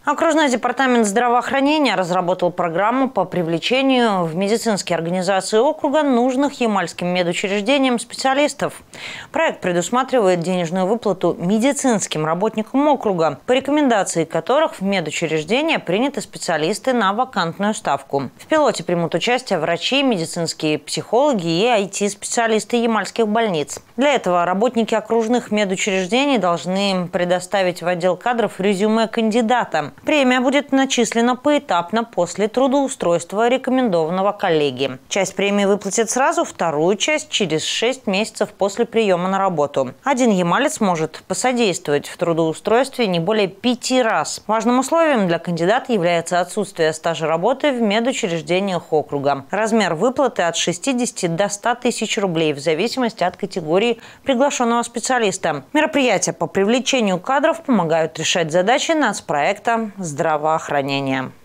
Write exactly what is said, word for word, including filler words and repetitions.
Окружной департамент здравоохранения разработал программу по привлечению в медицинские организации округа нужных ямальским медучреждениям специалистов. Проект предусматривает денежную выплату медицинским работникам округа, по рекомендации которых в медучреждения приняты специалисты на вакантную ставку. В пилоте примут участие врачи, медицинские психологи и ай ти-специалисты ямальских больниц. Для этого работники окружных медучреждений должны предоставить в отдел кадров резюме кандидата. Премия будет начислена поэтапно после трудоустройства рекомендованного коллеги. Часть премии выплатят сразу, вторую часть – через шесть месяцев после приема на работу. Один ямалец может посодействовать в трудоустройстве не более пяти раз. Важным условием для кандидата является отсутствие стажа работы в медучреждениях округа. Размер выплаты от шестидесяти до ста тысяч рублей в зависимости от категории приглашенного специалиста. Мероприятия по привлечению кадров помогают решать задачи нацпроекта здравоохранения.